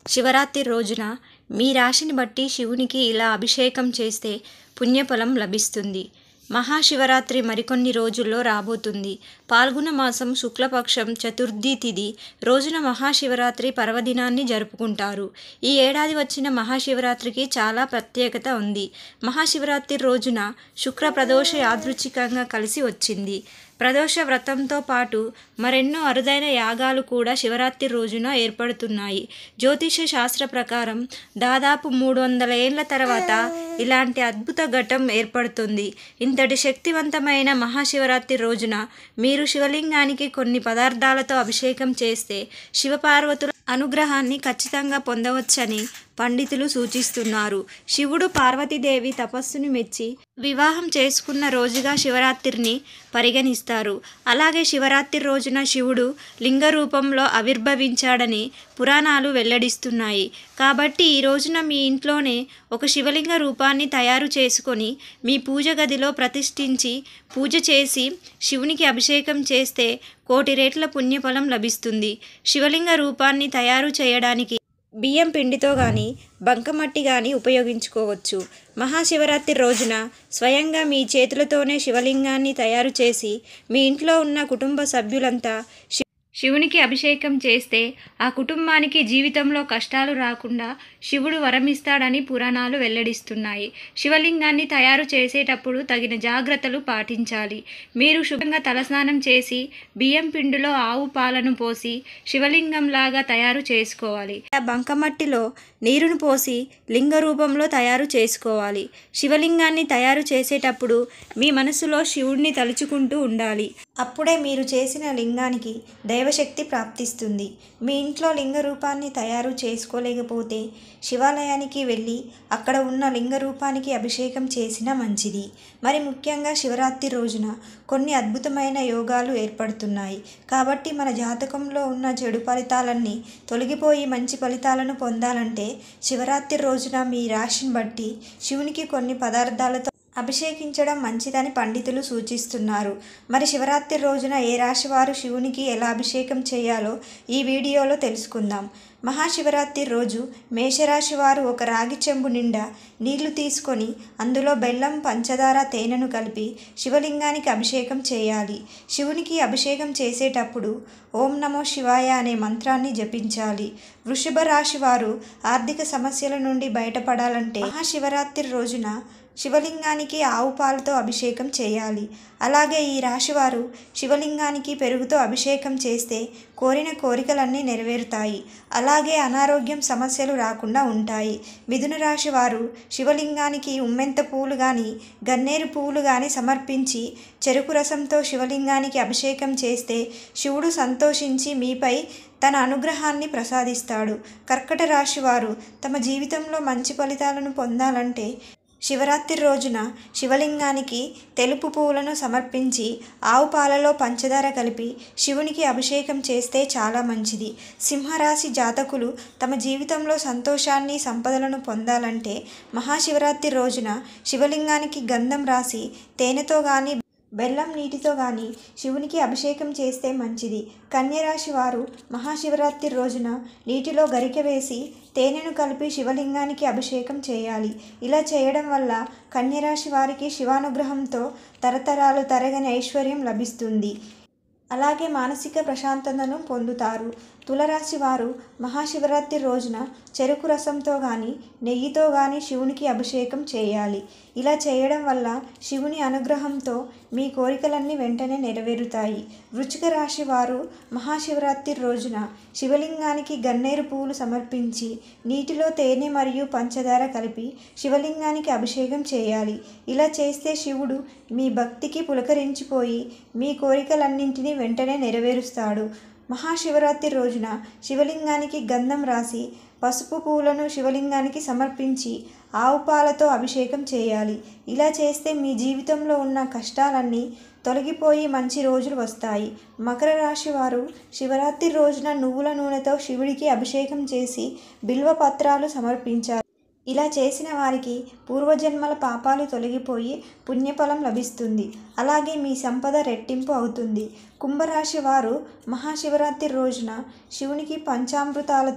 శివరాత్రి రోజున మీ రాశిని బట్టి శివునికి ఇలా అభిషేకం చేస్తే పుణ్యఫలం లభిస్తుంది. మహాశివరాత్రి మరికొన్ని రోజుల్లో రాబోతుంది. పాల్గొన మాసం శుక్లపక్షం చతుర్థి తిథి రోజున మహాశివరాత్రి పర్వదినాన్ని జరుపుకుంటారు. ఈ ఏడాది వచ్చిన మహాశివరాత్రికి చాలా ప్రత్యేకత ఉంది. మహాశివరాత్రి రోజున శుక్ర ప్రదోష యాదృచ్ఛికంగా కలిసి వచ్చింది. ప్రదోష వ్రతంతో పాటు మరెన్నో అరుదైన యాగాలు కూడా శివరాత్రి రోజున ఏర్పడుతున్నాయి. జ్యోతిష శాస్త్ర ప్రకారం దాదాపు 300 ఏళ్ల తర్వాత ఇలాంటి అద్భుత ఘట్టం ఏర్పడుతుంది. ఇంతటి శక్తివంతమైన మహాశివరాత్రి రోజున మీరు శివలింగానికి కొన్ని పదార్థాలతో అభిషేకం చేస్తే శివపార్వతుల అనుగ్రహాన్ని ఖచ్చితంగా పొందవచ్చని పండితులు సూచిస్తున్నారు. శివుడు పార్వతీదేవి తపస్సును మెచ్చి వివాహం చేసుకున్న రోజుగా శివరాత్రిని పరిగణిస్తారు. అలాగే శివరాత్రి రోజున శివుడు లింగ రూపంలో ఆవిర్భవించాడని పురాణాలు వెల్లడిస్తున్నాయి. కాబట్టి ఈ రోజున మీ ఇంట్లోనే ఒక శివలింగ రూపాన్ని తయారు చేసుకొని మీ పూజ గదిలో ప్రతిష్ఠించి పూజ చేసి శివునికి అభిషేకం చేస్తే 1,000,000 రెట్ల పుణ్యఫలం లభిస్తుంది. శివలింగ రూపాన్ని తయారు చేయడానికి బియ్యం పిండితో కానీ బంకమట్టి కానీ ఉపయోగించుకోవచ్చు. మహాశివరాత్రి రోజున స్వయంగా మీ చేతులతోనే శివలింగాన్ని తయారు చేసి మీ ఇంట్లో ఉన్న కుటుంబ సభ్యులంతా శివునికి అభిషేకం చేస్తే ఆ కుటుంబానికి జీవితంలో కష్టాలు రాకుండా శివుడు వరమిస్తాడని పురాణాలు వెల్లడిస్తున్నాయి. శివలింగాన్ని తయారు చేసేటప్పుడు తగిన జాగ్రత్తలు పాటించాలి. మీరు శుభ్రంగా తలస్నానం చేసి బియ్యం పిండిలో ఆవు పాలను పోసి శివలింగంలాగా తయారు చేసుకోవాలి. బంకమట్టిలో నీరును పోసి లింగ రూపంలో తయారు చేసుకోవాలి. శివలింగాన్ని తయారు చేసేటప్పుడు మీ మనసులో శివుడిని తలుచుకుంటూ ఉండాలి. అప్పుడే మీరు చేసిన లింగానికి దైవశక్తి ప్రాప్తిస్తుంది. మీ ఇంట్లో లింగ రూపాన్ని తయారు చేసుకోలేకపోతే శివాలయానికి వెళ్ళి అక్కడ ఉన్న లింగ రూపానికి అభిషేకం చేసినా మంచిది. మరి ముఖ్యంగా శివరాత్రి రోజున కొన్ని అద్భుతమైన యోగాలు ఏర్పడుతున్నాయి. కాబట్టి మన జాతకంలో ఉన్న చెడు ఫలితాలన్నీ తొలగిపోయి మంచి ఫలితాలను పొందాలంటే శివరాత్రి రోజున మీ రాశిని బట్టి శివునికి కొన్ని పదార్థాలతో అభిషేకించడం మంచిదని పండితులు సూచిస్తున్నారు. మరి శివరాత్రి రోజున ఏ రాశి వారు శివునికి ఎలా అభిషేకం చేయాలో ఈ వీడియోలో తెలుసుకుందాం. మహాశివరాత్రి రోజు మేషరాశి వారు ఒక రాగి చెంబు నిండా నీళ్లు తీసుకొని అందులో బెల్లం, పంచదార, తేనెను కలిపి శివలింగానికి అభిషేకం చేయాలి. శివునికి అభిషేకం చేసేటప్పుడు ఓం నమో శివాయ అనే మంత్రాన్ని జపించాలి. వృషభ రాశి వారు ఆర్థిక సమస్యల నుండి బయటపడాలంటే మహాశివరాత్రి రోజున శివలింగానికి ఆవు పాలతో అభిషేకం చేయాలి. అలాగే ఈ రాశివారు శివలింగానికి పెరుగుతో అభిషేకం చేస్తే కోరిన కోరికలన్నీ నెరవేరుతాయి. అలాగే అనారోగ్యం సమస్యలు రాకుండా ఉంటాయి. మిథున రాశి వారు శివలింగానికి ఉమ్మెంత పూలు కానీ గన్నేరు పువ్వులు కానీ సమర్పించి చెరుకు రసంతో శివలింగానికి అభిషేకం చేస్తే శివుడు సంతోషించి మీపై తన అనుగ్రహాన్ని ప్రసాదిస్తాడు. కర్కట రాశి వారు తమ జీవితంలో మంచి ఫలితాలను పొందాలంటే శివరాత్రి రోజున శివలింగానికి తెలుపు పువ్వులను సమర్పించి ఆవు పాలలో పంచదార కలిపి శివునికి అభిషేకం చేస్తే చాలా మంచిది. సింహరాశి జాతకులు తమ జీవితంలో సంతోషాన్ని, సంపదలను పొందాలంటే మహాశివరాత్రి రోజున శివలింగానికి గంధం రాసి తేనెతో కానీ బెల్లం నీటితో కానీ శివునికి అభిషేకం చేస్తే మంచిది. కన్యరాశి వారు మహాశివరాత్రి రోజున నీటిలో గరిక వేసి తేనెను కలిపి శివలింగానికి అభిషేకం చేయాలి. ఇలా చేయడం వల్ల కన్యరాశి వారికి శివానుగ్రహంతో తరతరాలు తరగని ఐశ్వర్యం లభిస్తుంది. అలాగే మానసిక ప్రశాంతతను పొందుతారు. తులరాశి వారు మహాశివరాత్రి రోజున చెరుకు రసంతో కానీ నెయ్యితో కానీ శివునికి అభిషేకం చేయాలి. ఇలా చేయడం వల్ల శివుని అనుగ్రహంతో మీ కోరికలన్నీ వెంటనే నెరవేరుతాయి. వృశ్చిక రాశి వారు మహాశివరాత్రి రోజున శివలింగానికి గన్నేరు పువ్వులు సమర్పించి నీటిలో తేనె మరియు పంచదార కలిపి శివలింగానికి అభిషేకం చేయాలి. ఇలా చేస్తే శివుడు మీ భక్తికి పులకరించిపోయి మీ కోరికలన్నింటినీ వెంటనే నెరవేరుస్తాడు. మహాశివరాత్రి రోజున శివలింగానికి గంధం రాసి పసుపు పూలను శివలింగానికి సమర్పించి ఆవు పాలతో అభిషేకం చేయాలి. ఇలా చేస్తే మీ జీవితంలో ఉన్న కష్టాలన్నీ తొలగిపోయి మంచి రోజులు వస్తాయి. మకర రాశి వారు శివరాత్రి రోజున నువ్వుల నూనెతో శివుడికి అభిషేకం చేసి బిల్వ పత్రాలు సమర్పించాలి. ఇలా చేసిన వారికి పూర్వజన్మల పాపాలు తొలగిపోయి పుణ్యఫలం లభిస్తుంది. అలాగే మీ సంపద రెట్టింపు అవుతుంది. కుంభరాశి వారు మహాశివరాత్రి రోజున శివునికి పంచామృతాలతో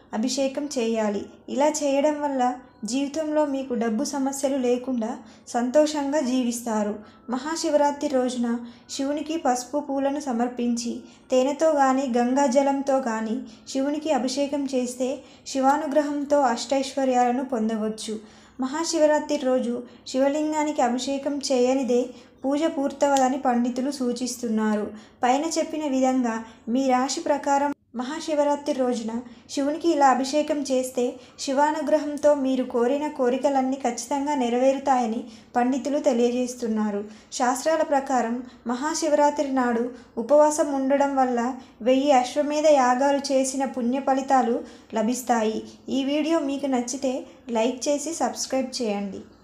అభిషేకం చేయాలి. ఇలా చేయడం వల్ల జీవితంలో మీకు డబ్బు సమస్యలు లేకుండా సంతోషంగా జీవిస్తారు. మహాశివరాత్రి రోజున శివునికి పసుపు పూలను సమర్పించి తేనెతో కానీ గంగాజలంతో కానీ శివునికి అభిషేకం చేస్తే శివానుగ్రహంతో అష్టైశ్వర్యాలను పొందవచ్చు. మహాశివరాత్రి రోజు శివలింగానికి అభిషేకం చేయనిదే పూజ పూర్తవదని పండితులు సూచిస్తున్నారు. పైన చెప్పిన విధంగా మీ రాశి ప్రకారం మహాశివరాత్రి రోజున శివునికి ఇలా అభిషేకం చేస్తే శివానుగ్రహంతో మీరు కోరిన కోరికలన్నీ ఖచ్చితంగా నెరవేరుతాయని పండితులు తెలియజేస్తున్నారు. శాస్త్రాల ప్రకారం మహాశివరాత్రి నాడు ఉపవాసం ఉండడం వల్ల 1000 అశ్వమేధ యాగాలు చేసిన పుణ్య ఫలితాలు లభిస్తాయి. ఈ వీడియో మీకు నచ్చితే లైక్ చేసి సబ్స్క్రైబ్ చేయండి.